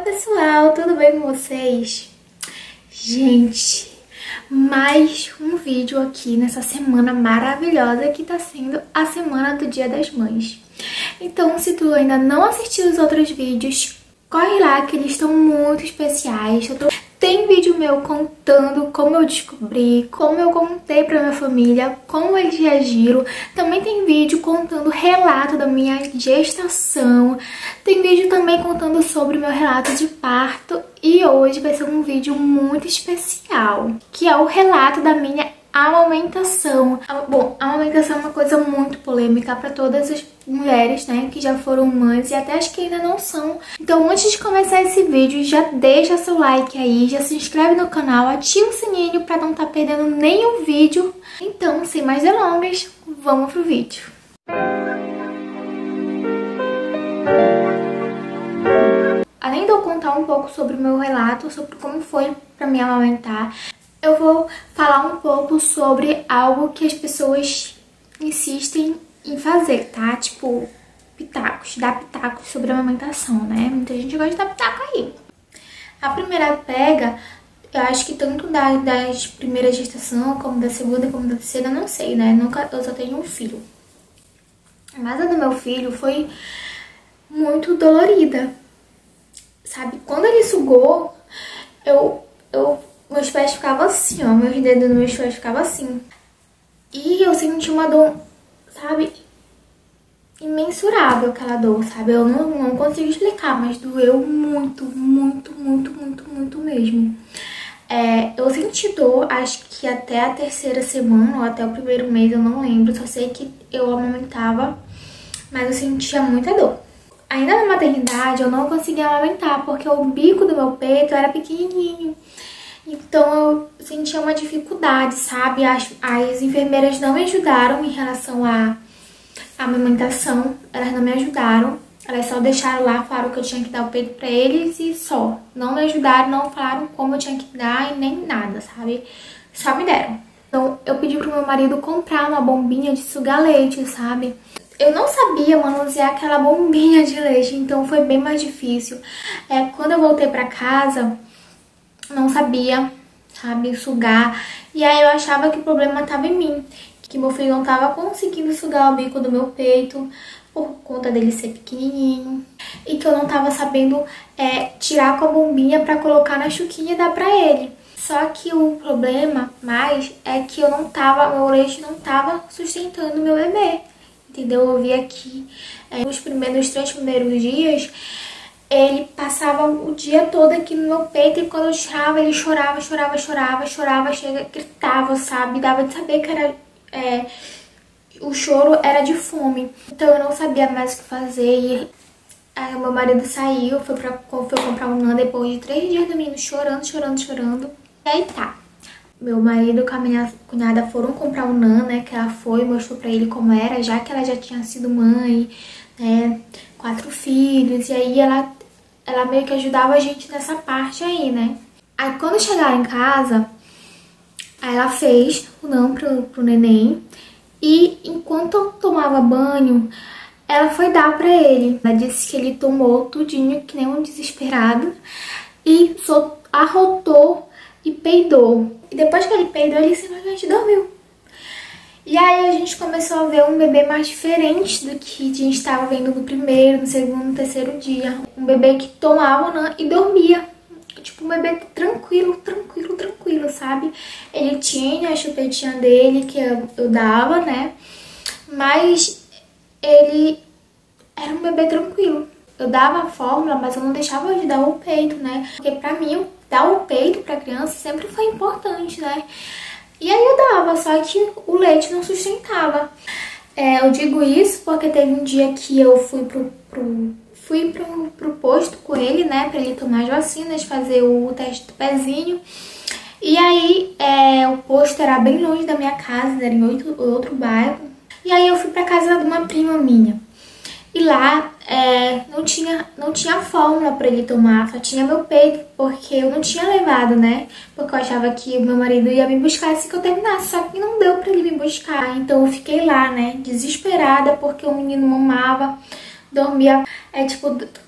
pessoal, tudo bem com vocês? Gente, mais um vídeo aqui nessa semana maravilhosa que tá sendo a semana do Dia das Mães. Então, se tu ainda não assistiu os outros vídeos, corre lá que eles estão muito especiais. Tem vídeo meu contando como eu descobri, como eu contei pra minha família, como eles reagiram. Também tem vídeo contando o relato da minha gestação. Tem vídeo também contando sobre o meu relato de parto. E hoje vai ser um vídeo muito especial, que é o relato da minha amamentação. Bom, a amamentação é uma coisa muito polêmica para todas as mulheres, né, que já foram mães e até as que ainda não são. Então, antes de começar esse vídeo, já deixa seu like aí, já se inscreve no canal, ativa o sininho para não estar perdendo nenhum vídeo. Então, sem mais delongas, vamos pro vídeo. Além de eu contar um pouco sobre o meu relato, sobre como foi para me amamentar, eu vou falar um pouco sobre algo que as pessoas insistem em fazer, tá? Tipo, pitacos, dar pitacos sobre a amamentação, né? Muita gente gosta de dar pitaco aí. A primeira pega, eu acho que tanto das primeiras gestação, como da segunda, como da terceira, eu não sei, né? Eu só tenho um filho. Mas a do meu filho foi muito dolorida, sabe? Quando ele sugou, meus pés ficavam assim, ó. Meus dedos nos meus pés ficavam assim. E eu senti uma dor, sabe? Imensurável aquela dor, sabe? Eu não consigo explicar, mas doeu muito, muito, muito, muito, muito mesmo. Eu senti dor, acho que até a terceira semana ou até o primeiro mês, eu não lembro. Só sei que eu amamentava, mas eu sentia muita dor. Ainda na maternidade, eu não conseguia amamentar, porque o bico do meu peito era pequenininho. Então eu sentia uma dificuldade, sabe? As enfermeiras não me ajudaram em relação à amamentação. Elas não me ajudaram. Elas só deixaram lá, falaram que eu tinha que dar o peito pra eles e só. Não me ajudaram, não falaram como eu tinha que dar e nem nada, sabe? Só me deram. Então eu pedi pro meu marido comprar uma bombinha de sugar leite, sabe? Eu não sabia manusear aquela bombinha de leite, então foi bem mais difícil. Quando eu voltei pra casa, não sabia, sabe, sugar. E aí eu achava que o problema tava em mim, que meu filho não tava conseguindo sugar o bico do meu peito por conta dele ser pequenininho. E que eu não tava sabendo tirar com a bombinha pra colocar na chuquinha e dar pra ele. Só que o problema mais é que meu leite não tava sustentando meu bebê. Entendeu? Eu vi aqui nos 3 primeiros dias, ele passava o dia todo aqui no meu peito e quando eu tirava, ele chorava, gritava, sabe? Dava de saber que o choro era de fome. Então eu não sabia mais o que fazer e aí o meu marido saiu, foi comprar um NAN depois de 3 dias do menino chorando. E aí tá. Meu marido com a minha cunhada foram comprar um NAN, né? Que ela foi, mostrou pra ele como era, já que ela já tinha sido mãe, né? 4 filhos. E aí ela meio que ajudava a gente nessa parte aí, né? Aí quando chegaram em casa, aí ela fez o NAN pro neném. E enquanto eu tomava banho, ela foi dar pra ele. Ela disse que ele tomou tudinho, que nem um desesperado. E só arrotou e peidou. E depois que ele peidou, ele simplesmente dormiu. E aí a gente começou a ver um bebê mais diferente do que a gente estava vendo no primeiro, no segundo, no terceiro dia. Um bebê que tomava, né, e dormia. Tipo, um bebê tranquilo, sabe? Ele tinha a chupetinha dele que eu dava, né? Mas ele era um bebê tranquilo. Eu dava a fórmula, mas eu não deixava de dar o peito, né? Porque pra mim, dar o peito pra criança sempre foi importante, né? E aí eu dava, só que o leite não sustentava. Eu digo isso porque teve um dia que eu fui pro posto com ele, né? Pra ele tomar as vacinas, fazer o teste do pezinho. E aí o posto era bem longe da minha casa, era em outro bairro. E aí eu fui pra casa de uma prima minha. E lá não tinha fórmula pra ele tomar, só tinha meu peito, porque eu não tinha levado, né? Porque eu achava que o meu marido ia me buscar assim que eu terminasse, só que não deu pra ele me buscar. Então eu fiquei lá, né, desesperada, porque o menino mamava, dormia, tipo,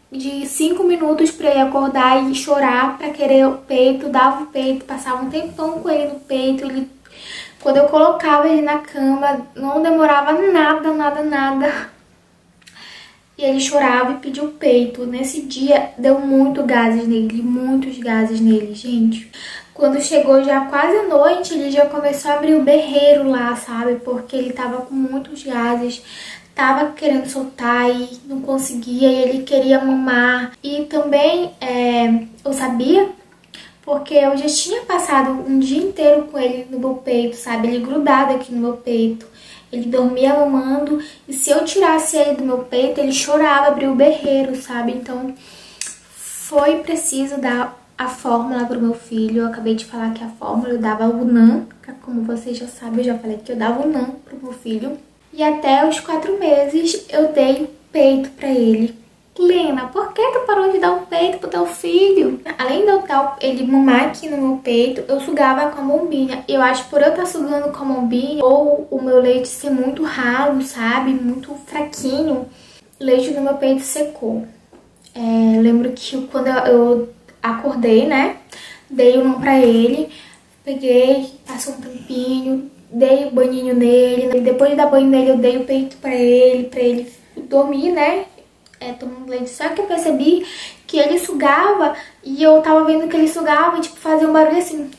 de 5 minutos pra ele acordar e chorar pra querer o peito, dava o peito, passava um tempão com ele no peito. Quando eu colocava ele na cama, não demorava nada, nada, nada. E ele chorava e pedia o peito. Nesse dia deu muitos gases nele, gente. Quando chegou já quase a noite, ele já começou a abrir o berreiro lá, sabe? Porque ele tava com muitos gases, tava querendo soltar e não conseguia, e ele queria mamar. E também eu sabia, porque eu já tinha passado um dia inteiro com ele no meu peito, sabe? Ele grudado aqui no meu peito. Ele dormia mamando, e se eu tirasse ele do meu peito, ele chorava, abria o berreiro, sabe? Então, foi preciso dar a fórmula pro meu filho. Eu acabei de falar que a fórmula eu dava o NAN, como vocês já sabem, eu já falei que eu dava o NAN pro meu filho. E até os 4 meses eu dei peito pra ele. Lena, por que tu parou de dar um peito pro teu filho? Além de eu dar ele mamar aqui no meu peito, eu sugava com a bombinha. Eu acho que por eu estar sugando com a bombinha, ou o meu leite ser muito ralo, sabe? Muito fraquinho, o leite no meu peito secou. Eu lembro que quando eu acordei, né? Dei o NAN pra ele, peguei, passou um tampinho, dei o banhinho nele. E depois de dar banho nele, eu dei o peito pra ele dormir, né? Tomando leite. Só que eu percebi que ele sugava e eu tava vendo que ele sugava e, tipo, fazia um barulho assim,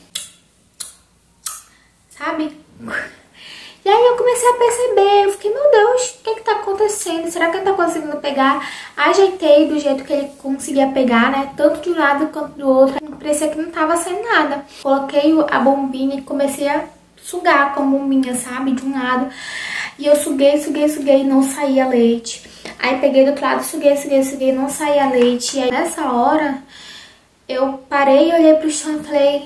sabe? E aí eu comecei a perceber, eu fiquei, meu Deus, o que tá acontecendo? Será que ele tá conseguindo pegar? Ajeitei do jeito que ele conseguia pegar, né? Tanto de um lado quanto do outro. Parecia que não tava saindo nada. Coloquei a bombinha e comecei a sugar com a bombinha, sabe? De um lado. E eu suguei e não saía leite. Aí peguei do outro lado, suguei, não saía leite. E aí nessa hora, eu parei, olhei pro chão e falei,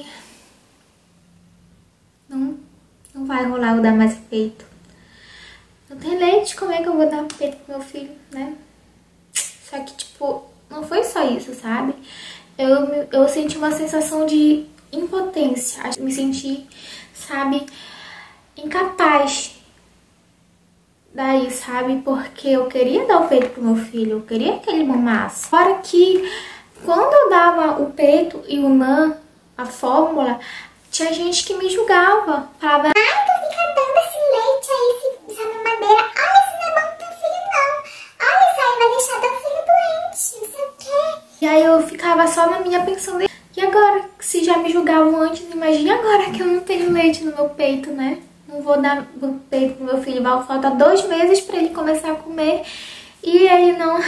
não vai rolar eu dar mais peito. Não tem leite, como é que eu vou dar peito pro meu filho, né? Só que, tipo, não foi só isso, sabe? Eu senti uma sensação de impotência. Me senti, sabe, incapaz daí, sabe? Porque eu queria dar o peito pro meu filho, eu queria que ele mamasse. Fora que quando eu dava o peito e o NAN, a fórmula, tinha gente que me julgava. Falava, ai, tu fica dando esse leite aí, essa mamadeira. Olha, isso não é bom pro teu filho, não. Olha, isso aí vai deixar teu filho doente, não sei o quê. E aí eu ficava só na minha pensando, e agora? Se já me julgavam antes, imagine agora que eu não tenho leite no meu peito, né? Não vou dar peito pro meu filho, falta 2 meses pra ele começar a comer e ele não...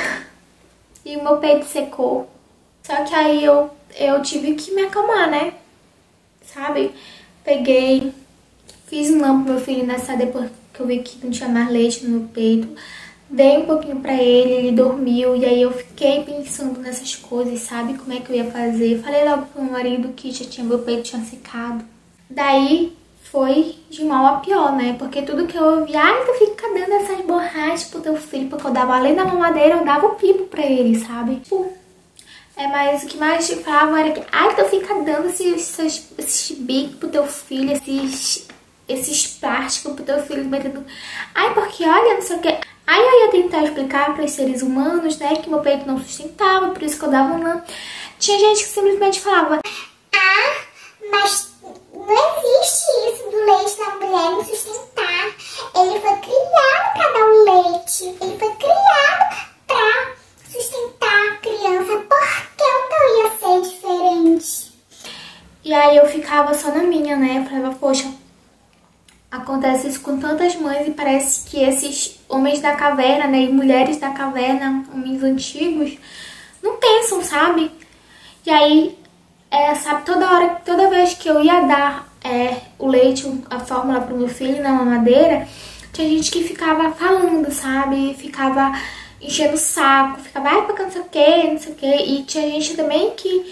E o meu peito secou. Só que aí eu tive que me acalmar, né? Sabe? Peguei, fiz um NAN pro meu filho depois que eu vi que não tinha mais leite no meu peito. Dei um pouquinho pra ele dormiu. E aí eu fiquei pensando nessas coisas, sabe? Como é que eu ia fazer. Falei logo pro meu marido que meu peito tinha secado. Daí foi de mal a pior, né? Porque tudo que eu ouvia, ai, tu fica dando essas borrachas pro teu filho, porque eu dava, além da mamadeira, eu dava o pipo pra ele, sabe? Tipo, mas o que mais te falavam era que, ai, tu fica dando esses bicos pro teu filho, esses plásticos pro teu filho, metendo, ai, porque olha, não sei o que. Aí eu ia tentar explicar para os seres humanos, né, que meu peito não sustentava, por isso que eu dava um NAN. Tinha gente que simplesmente falava, ah, mas não existe isso do leite da mulher não sustentar. Ele foi criado para dar o leite. Ele foi criado para sustentar a criança. Por que o teu ia ser diferente? E aí eu ficava só na minha, né? Eu falava, poxa, acontece isso com tantas mães e parece que esses homens da caverna, né? E mulheres da caverna, homens antigos, não pensam, sabe? E aí... sabe, toda vez que eu ia dar o leite, a fórmula pro meu filho na mamadeira, tinha gente que ficava falando, sabe? Ficava enchendo o saco, ficava, ai, porque não sei o que, não sei o que. E tinha gente também que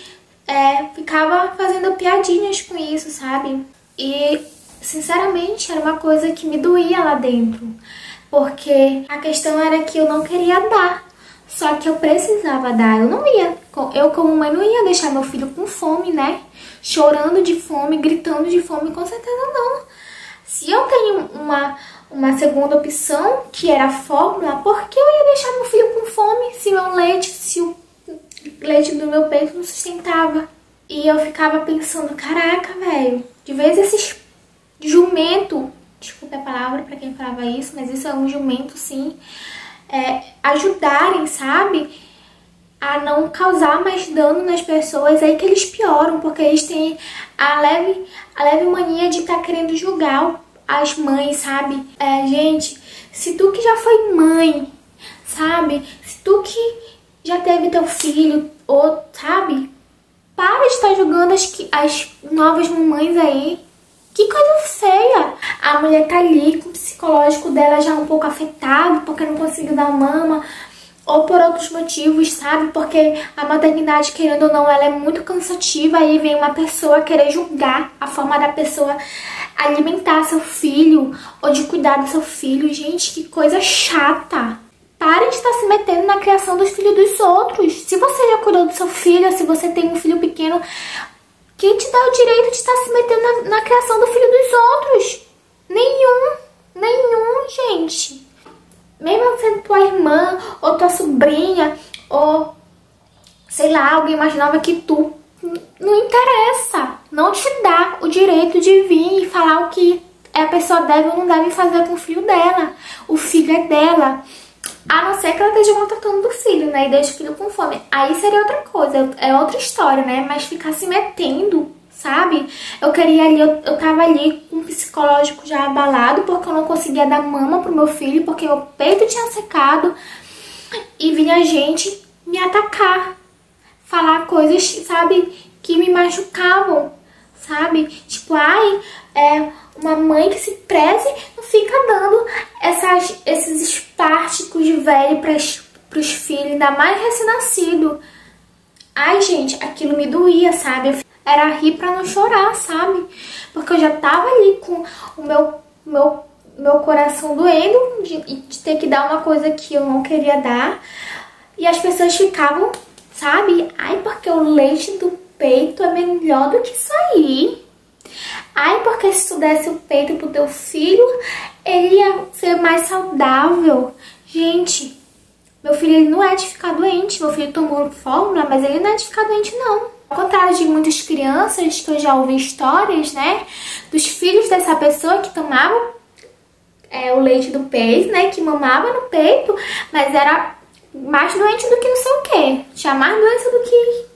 ficava fazendo piadinhas com isso, sabe? E, sinceramente, era uma coisa que me doía lá dentro. Porque a questão era que eu não queria dar. Só que eu precisava dar, eu como mãe não ia deixar meu filho com fome, né? Chorando de fome, gritando de fome, com certeza não. Se eu tenho uma segunda opção, que era a fórmula, por que eu ia deixar meu filho com fome? Se meu leite, se o leite do meu peito não sustentava. E eu ficava pensando, caraca, velho, de vez esses jumento, desculpa a palavra pra quem falava isso, mas isso é um jumento sim, ajudarem, sabe, a não causar mais dano nas pessoas, aí que eles pioram, porque eles têm a leve mania de estar querendo julgar as mães, sabe? Gente, se tu que já foi mãe, sabe, se tu que já teve teu filho, ou, sabe, para de estar julgando as novas mamães aí. Que coisa feia. A mulher tá ali com o psicológico dela já um pouco afetado, porque não conseguiu dar mama, ou por outros motivos, sabe? Porque a maternidade, querendo ou não, ela é muito cansativa. Aí vem uma pessoa querer julgar a forma da pessoa alimentar seu filho, ou de cuidar do seu filho. Gente, que coisa chata. Parem de estar se metendo na criação dos filhos dos outros. Se você já cuidou do seu filho, se você tem um filho pequeno, quem te dá o direito de estar se metendo na criação do filho dos outros? Nenhum, gente. Mesmo sendo tua irmã, ou tua sobrinha, ou, sei lá, alguém mais nova que tu, não interessa. Não te dá o direito de vir e falar o que a pessoa deve ou não deve fazer com o filho dela. O filho é dela. A não ser que ela esteja maltratando do filho, né? E deixa o filho com fome. Aí seria outra coisa, é outra história, né? Mas ficar se metendo, sabe? Eu tava ali com o psicológico já abalado, porque eu não conseguia dar mama pro meu filho, porque meu peito tinha secado. E vinha gente me atacar, falar coisas, sabe, que me machucavam, sabe? Tipo, uma mãe que se preze não fica dando esses espásticos de velho pros filhos, ainda mais recém-nascido. Ai, gente, aquilo me doía, sabe? Era rir pra não chorar, sabe? Porque eu já tava ali com o meu coração doendo de ter que dar uma coisa que eu não queria dar. E as pessoas ficavam, sabe? Ai, porque o leite do peito é melhor do que isso aí. Ai, porque se tu desse o peito pro teu filho, ele ia ser mais saudável. Gente, meu filho ele não é de ficar doente. Meu filho tomou fórmula, mas ele não é de ficar doente, não. Ao contrário de muitas crianças que eu já ouvi histórias, né? Dos filhos dessa pessoa que tomavam o leite do peito, né? Que mamava no peito, mas era mais doente do que não sei o quê. Tinha mais doença do que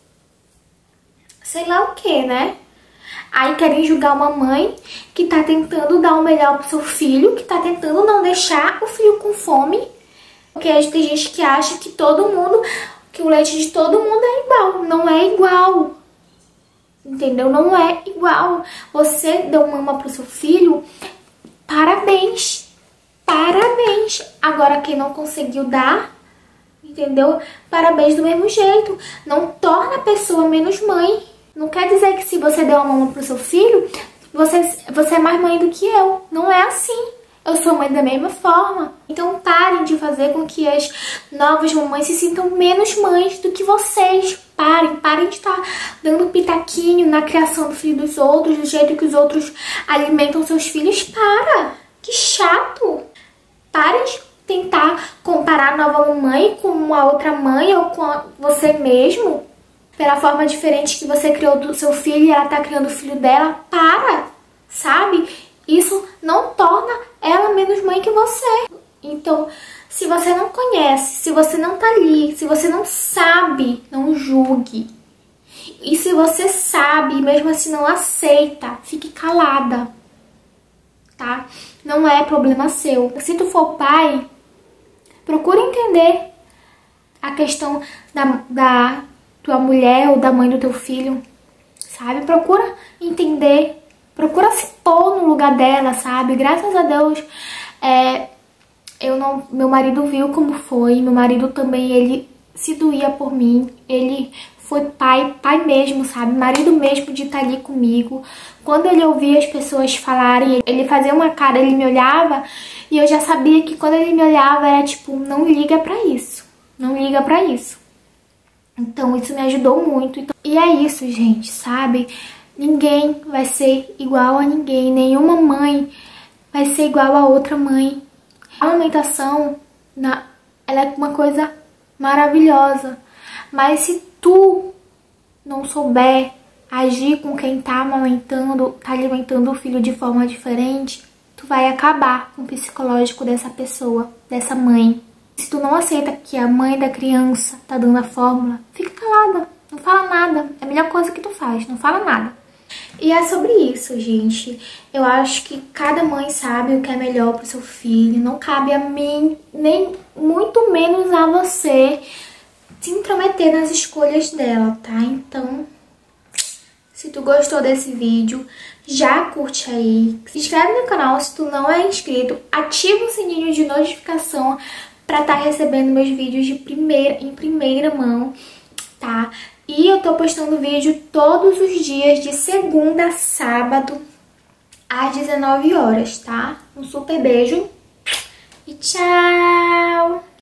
sei lá o que, né? Aí querem julgar uma mãe que tá tentando dar o melhor pro seu filho, que tá tentando não deixar o filho com fome. Porque tem gente que acha que que o leite de todo mundo é igual. Não é igual. Entendeu? Não é igual. Você deu mama pro seu filho, parabéns. Parabéns. Agora quem não conseguiu dar, entendeu? Parabéns do mesmo jeito. Não torna a pessoa menos mãe. Não quer dizer que se você deu a mama pro seu filho, você é mais mãe do que eu. Não é assim. Eu sou mãe da mesma forma. Então parem de fazer com que as novas mamães se sintam menos mães do que vocês. Parem de estar dando pitaquinho na criação do filho dos outros, do jeito que os outros alimentam seus filhos. Que chato. Parem de tentar comparar a nova mamãe com uma outra mãe ou com você mesmo. Pela forma diferente que você criou do seu filho e ela tá criando o filho dela. Sabe? Isso não torna ela menos mãe que você. Então, se você não conhece, se você não tá ali, se você não sabe, não julgue. E se você sabe e mesmo assim não aceita, fique calada, tá? Não é problema seu. Se tu for pai, procura entender a questão da tua mulher ou da mãe do teu filho, sabe? Procura entender, procura se pôr no lugar dela, sabe? Graças a Deus, meu marido viu como foi, meu marido também, ele se doía por mim, ele foi pai mesmo, sabe? Marido mesmo de estar ali comigo. Quando ele ouvia as pessoas falarem, ele fazia uma cara, ele me olhava e eu já sabia que quando ele me olhava era tipo, não liga pra isso, não liga pra isso. Então isso me ajudou muito. E é isso, gente, sabe? Ninguém vai ser igual a ninguém. Nenhuma mãe vai ser igual a outra mãe. A amamentação, ela é uma coisa maravilhosa. Mas se tu não souber agir com quem tá alimentando o filho de forma diferente, tu vai acabar com o psicológico dessa pessoa, dessa mãe. Se tu não aceita que a mãe da criança tá dando a fórmula, fica calada, não fala nada. É a melhor coisa que tu faz, não fala nada. E é sobre isso, gente. Eu acho que cada mãe sabe o que é melhor pro seu filho. Não cabe a mim, nem muito menos a você, se intrometer nas escolhas dela, tá? Então, se tu gostou desse vídeo, já curte aí. Se inscreve no canal se tu não é inscrito. Ativa o sininho de notificação pra estar recebendo meus vídeos em primeira mão, tá? E eu tô postando vídeo todos os dias, de segunda a sábado, às 19 horas, tá? Um super beijo e tchau!